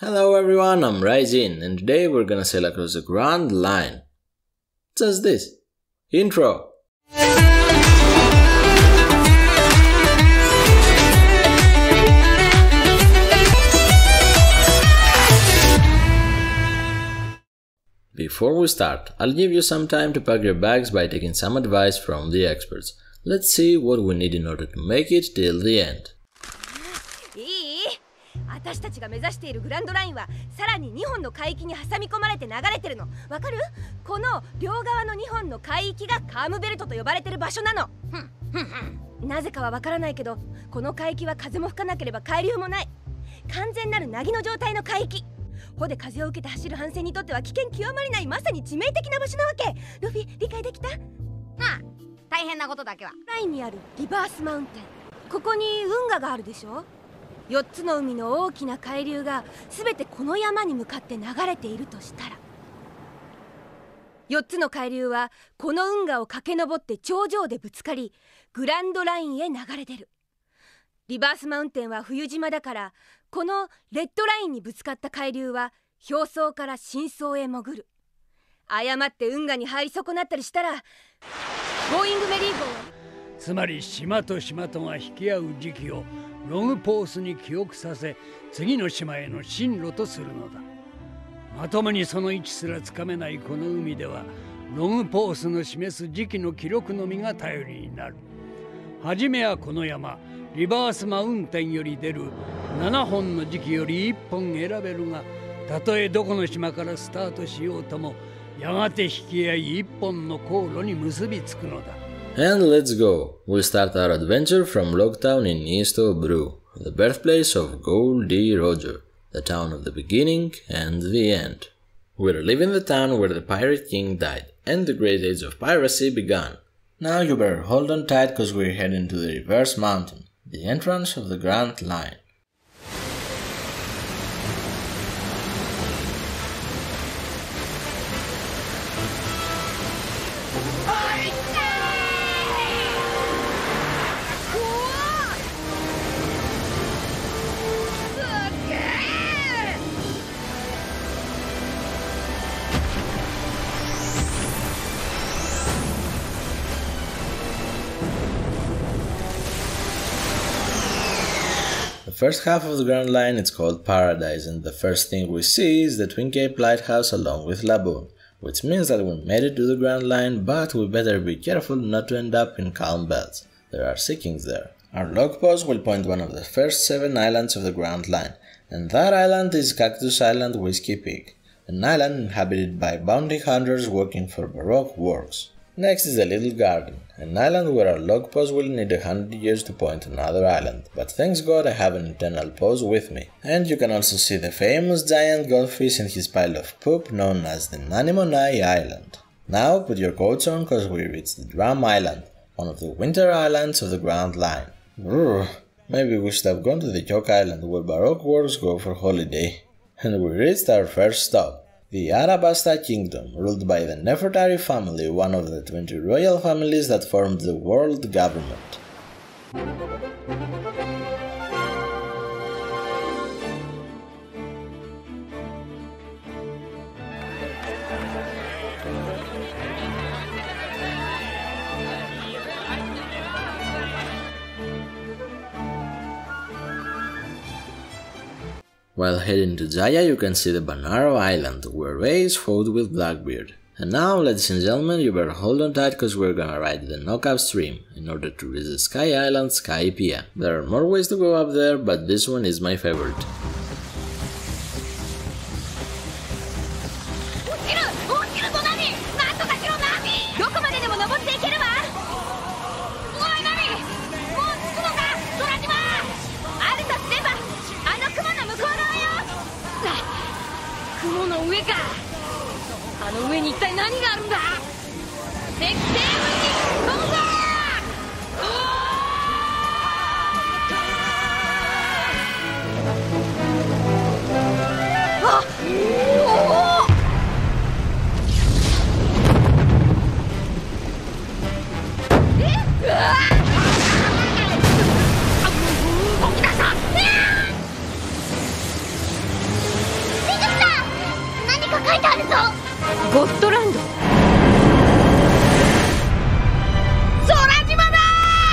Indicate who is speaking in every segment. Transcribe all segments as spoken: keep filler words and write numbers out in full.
Speaker 1: Hello everyone, I'm Raijin, and today we're gonna sail across the Grand Line. Just this. Intro! Before we start, I'll give you some time to pack your bags by taking some advice from the experts. Let's see what we need in order to make it till the end.
Speaker 2: 私たちが目指しているグランドラインはさらににほんの海域に挟み込まれて流れてるの。わかる？この両側のにほんの海域がカームベルトと呼ばれてる場所なの。なぜかはわからないけど、この海域は風も吹かなければ海流もない。完全なる凪の状態の海域。帆で風を受けて走る帆船にとっては危険極まりないまさに致命的な場所なわけ。ルフィ、理解できた？ああ、大変なことだけは。ラインにあるリバースマウンテン。ここに運河があるでしょ？よっつの海の大きな海流がすべてこの山に向かって流れているとしたら、よっつの海流はこの運河を駆け上って頂上でぶつかりグランドラインへ流れ出る。リバースマウンテンは冬島だから、このレッドラインにぶつかった海流は表層から深層へ潜る。誤って運河に入り損なったりしたらゴーイングメリー号は、
Speaker 3: つまり島と島とが引き合う時期をログポースに記憶させ、次の島への進路とするのだ。まともにその位置すらつかめないこの海では、ログポースの示す時期の記録のみが頼りになる。はじめはこの山リバースマウンテンより出るななほんの時期よりいっぽん選べるが、たとえどこの島からスタートしようとも、やがて引き合いいっぽんの航路に結びつくのだ。
Speaker 1: And let's go! We'll start our adventure from Logtown in east of Broo, the birthplace of Goldie Roger, the town of the beginning and the end. We're leaving the town where the Pirate King died, and the great age of piracy began. Now you better hold on tight cause we're heading to the Reverse Mountain, the entrance of the Grand Line. The first half of the Grand Line is called Paradise, and the first thing we see is the Twin Cape Lighthouse along with Laboon, which means that we made it to the Grand Line, but we better be careful not to end up in Calm Belts. There are sea kings there. Our log post will point one of the first seven islands of the Grand Line, and that island is Cactus Island Whiskey Peak, an island inhabited by bounty hunters working for Baroque works. Next is the Little Garden, an island where our log post will need a hundred years to point another island, but thanks God I have an eternal pose with me. And you can also see the famous giant goldfish and his pile of poop known as the Nanimonai Island. Now put your coats on cause we reached the Drum Island, one of the winter islands of the Grand Line. Brr, maybe we should have gone to the Yoke Island where Baroque works go for holiday. And we reached our first stop, the Arabasta Kingdom, ruled by the Nefertari family, one of the twenty royal families that formed the world government. While heading to Jaya, you can see the Banaro Island, where Ace fought with Blackbeard. And now, ladies and gentlemen, you better hold on tight cause we're gonna ride the Knockup Stream in order to reach the Sky Island Skypiea. There are more ways to go up there, but this one is my favorite.
Speaker 2: 書いてあるぞ。ゴッドランド。空島だ。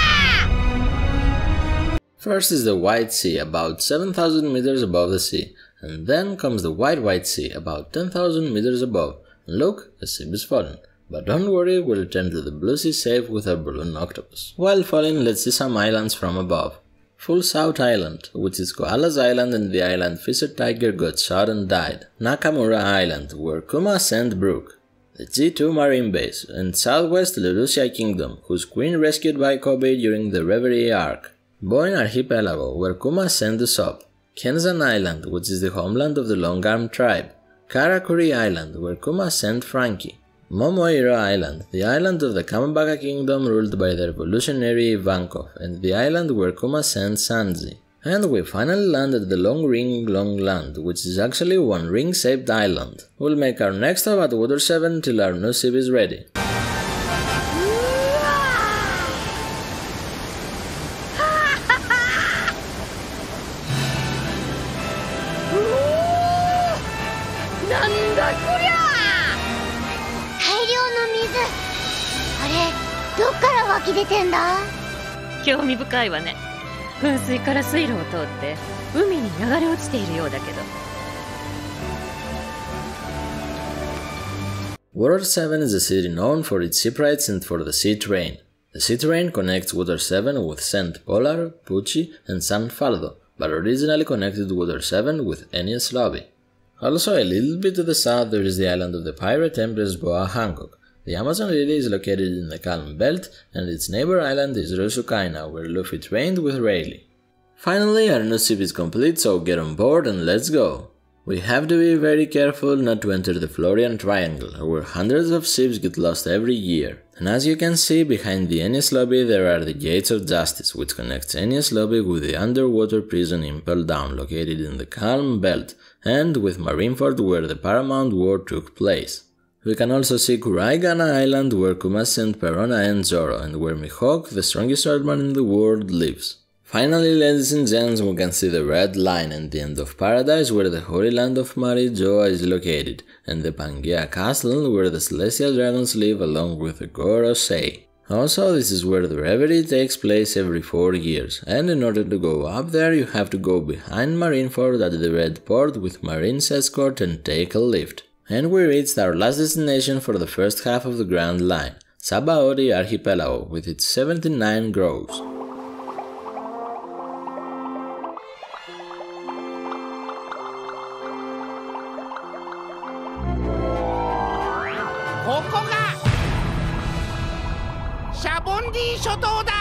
Speaker 1: First is the White Sea, about seven thousand meters above the sea, and then comes the White White Sea, about ten thousand meters above. And look, a ship is falling. But don't worry, we'll return to the Blue Sea safe with our balloon octopus. While falling, let's see some islands from above. Full South Island, which is Koala's Island and the island Fisher Tiger got shot and died. Nakamura Island, where Kuma sent Brook. The G two Marine Base, and Southwest Lulusia Kingdom, whose queen rescued by Kobe during the Reverie arc. Boyne Archipelago, where Kuma sent Usopp. Kenzan Island, which is the homeland of the Long-Arm tribe. Karakuri Island, where Kuma sent Frankie. Momoiro Island, the island of the Kamabaka Kingdom ruled by the revolutionary Ivankov, and the island where Kuma sent Sanji. And we finally landed at the Long Ring Long Land, which is actually one ring-shaped island. We'll make our next stop at Water seven till our new ship is ready.
Speaker 2: Curious. 興味深いわね。噴水から水路を通って海に流れ落ちているようだけど。
Speaker 1: Water seven is a city known for its shipwrights and for the sea train. The sea train connects Water seven with Saint Polar, Pucci, and San Faldo, but originally connected Water seven with Enies Lobby. Also, a little bit to the south there is the island of the pirate Empress Boa Hancock. The Amazon Lily is located in the Calm Belt, and its neighbor island is Rusukaina, where Luffy trained with Rayleigh. Finally, our new ship is complete, so get on board and let's go! We have to be very careful not to enter the Florian Triangle, where hundreds of ships get lost every year. And as you can see, behind the Enies Lobby there are the Gates of Justice, which connects Enies Lobby with the underwater prison Impel Down, located in the Calm Belt, and with Marineford, where the Paramount War took place. We can also see Kuraigana Island, where Kuma sent Perona and Zoro, and where Mihawk, the strongest swordman in the world, lives. Finally, ladies and gents, we can see the Red Line and the end of Paradise, where the Holy Land of Marijoa is located, and the Pangea Castle, where the Celestial Dragons live along with the Gorosei. Also, this is where the Reverie takes place every four years, and in order to go up there you have to go behind Marineford at the Red Port with Marine's escort and take a lift. And we reached our last destination for the first half of the Grand Line, Sabaody Archipelago, with its seventy-nine groves.
Speaker 4: Shabondi 諸島だ。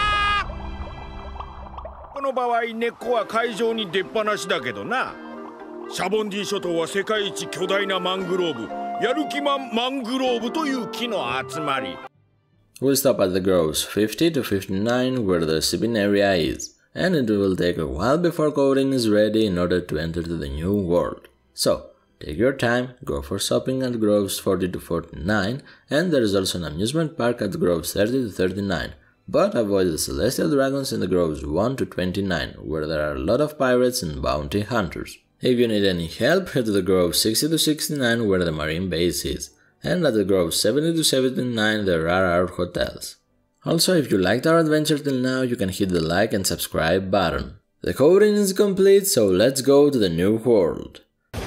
Speaker 4: この場合根っこは海上に出っ放しだけどな。シャボンディ諸島は世界一巨大なマングローブ、ヤルキマンマングローブという木の集まり。
Speaker 1: We'll stop at the groves fifty to fifty-nine where the shipping area is, and it will take a while before coding is ready in order to enter to the new world. So, take your time, go for shopping at groves forty to forty-nine, and there is also an amusement park at groves thirty to thirty-nine, but avoid the Celestial Dragons in the groves one to twenty-nine, where there are a lot of pirates and bounty hunters. If you need any help, head to the grove sixty to sixty-nine where the marine base is, and at the grove seventy to seventy-nine there are our hotels. Also, if you liked our adventure till now, you can hit the like and subscribe button. The coding is complete, so let's go to the new world.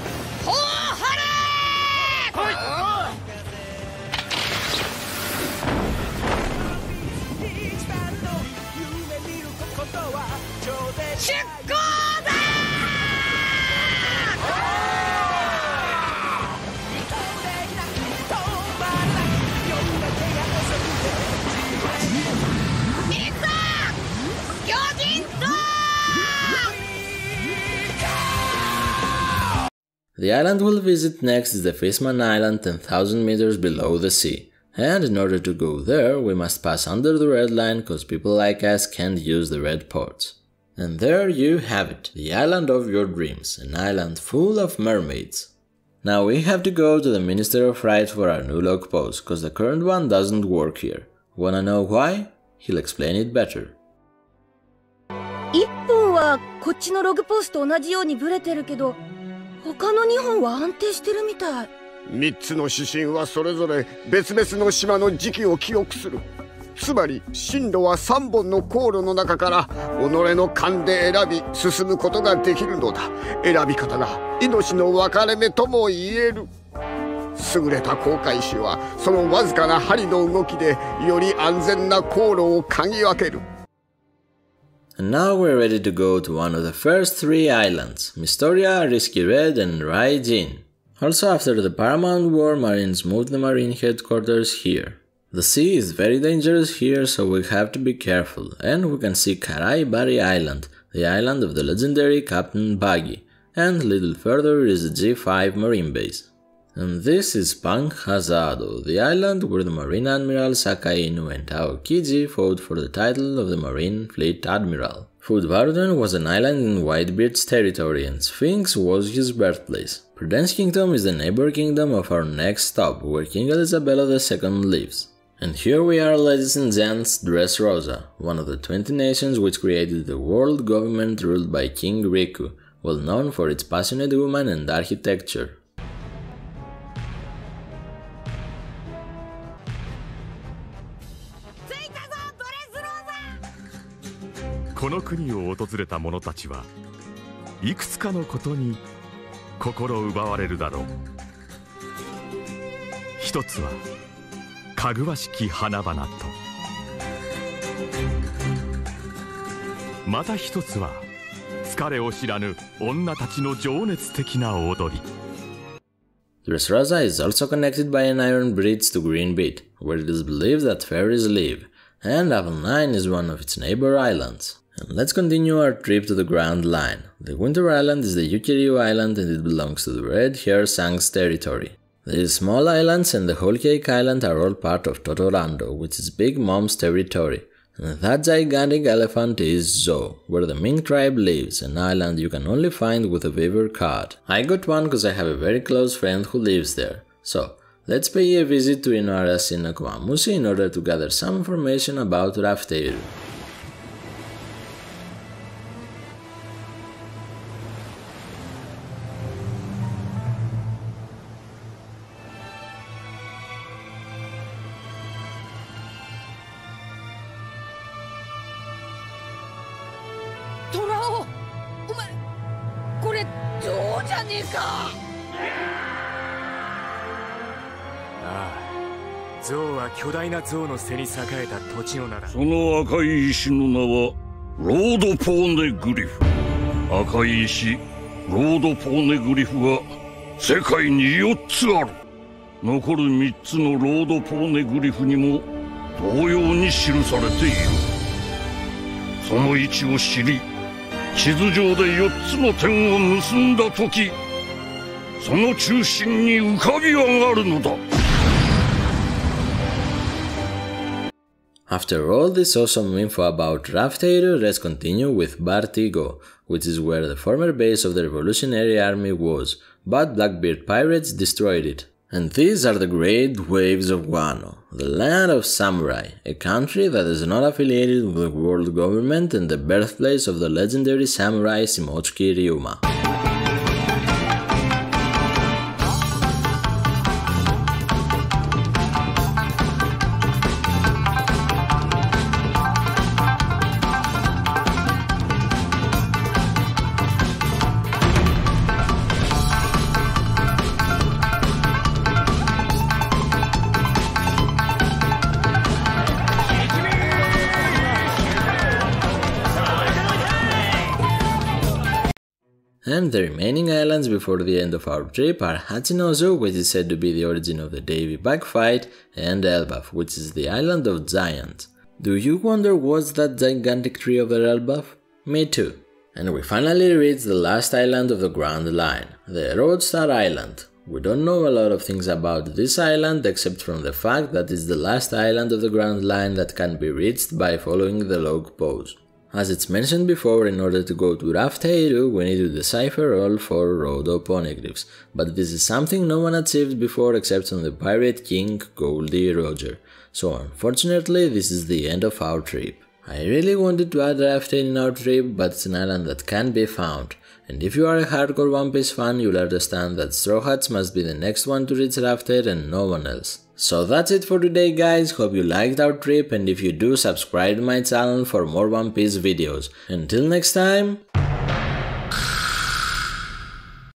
Speaker 1: The island we'll visit next is the Fishman Island, ten thousand meters below the sea. And in order to go there, we must pass under the red line cause people like us can't use the red ports. And there you have it, the island of your dreams, an island full of mermaids. Now we have to go to the Minister of Right for our new log post, cause the current one doesn't work here. Wanna know why? He'll explain it better.
Speaker 2: いっぽんはこっちのログポストと同じようにブレてるけど、他のにほんは安定してるみたい。
Speaker 5: 三つの指針はそれぞれ別々の島の時期を記憶する。つまり進路は三本の航路の中から己の勘で選び進むことができるのだ。選び方が命の分かれ目とも言える。優れた航海士はそのわずかな針の動きでより安全な航路を嗅ぎ分ける。
Speaker 1: And now we're ready to go to one of the first three islands, Mystoria, Risky Red and Raijin. Also, after the Paramount War, Marines moved the Marine headquarters here. The sea is very dangerous here, so we have to be careful, and we can see Karai Bari Island, the island of the legendary Captain Buggy, and a little further is the G five Marine base. And this is Pang Hazado, the island where the Marine Admiral Sakai Inu and Aokiji fought for the title of the Marine Fleet Admiral. Foodvarden was an island in Whitebeard's territory, and Sphinx was his birthplace. Prudence Kingdom is the neighbor kingdom of our next stop, where King Elisabella the Second lives. And here we are, ladies and gents, Dressrosa, one of the twenty nations which created the world government ruled by King Riku, well known for its passionate women and architecture.
Speaker 6: この国を訪れた者たちはいくつかのことに心奪われるだろう。一つはかぐわしき花々と、また一つは疲れを知らぬ女たちの情熱的な踊り。
Speaker 1: Dressrosa is also connected by an iron bridge to Greenbeat, where it is believed that fairies live, and Avon nine is one of its neighbor islands. And let's continue our trip to the Grand Line. The Winter Island is the Yukiryu Island and it belongs to the Red Hair Sang's territory. These small islands and the Whole Cake Island are all part of Totorando, which is Big Mom's territory. And that gigantic elephant is Zo, where the Ming tribe lives, an island you can only find with a Weaver card. I got one because I have a very close friend who lives there. So, let's pay a visit to Inara Sinakuamusi in order to gather some information about Rafteiru.
Speaker 7: 象は巨大な象の背に栄えた土地の名だ。
Speaker 8: その赤い石の名はロードポーネグリフ。赤い石ロードポーネグリフは世界によっつある。残るみっつのロードポーネグリフにも同様に記されている。その位置を知り、地図上でよっつの点を結んだ時、その中心に浮かび上がるのだ。
Speaker 1: After all this awesome info about Rafteiru, let's continue with Bartigo, which is where the former base of the Revolutionary Army was, but Blackbeard pirates destroyed it. And these are the Great Waves of Wano, the land of samurai, a country that is not affiliated with the world government and the birthplace of the legendary samurai Shimotsuki Ryuma. And the remaining islands before the end of our trip are Hachinozu, which is said to be the origin of the Davy Bug fight, and Elbaf, which is the island of giants. Do you wonder what's that gigantic tree over Elbaf? Me too. And we finally reached the last island of the Grand Line, the Roadstar Island. We don't know a lot of things about this island except from the fact that it's the last island of the Grand Line that can be reached by following the log pose. As it's mentioned before, in order to go to Rafteiru, we need to decipher all four Rhodo poneglyphs, but this is something no one achieved before except on the Pirate King Goldie Roger, so unfortunately this is the end of our trip. I really wanted to add Rafteiru in our trip, but it's an island that can't be found, And if you are a hardcore One Piece fan, you'll understand that Straw Hats must be the next one to reach Rafter and no one else. So that's it for today guys, hope you liked our trip, and if you do, subscribe to my channel for more One Piece videos. Until next time...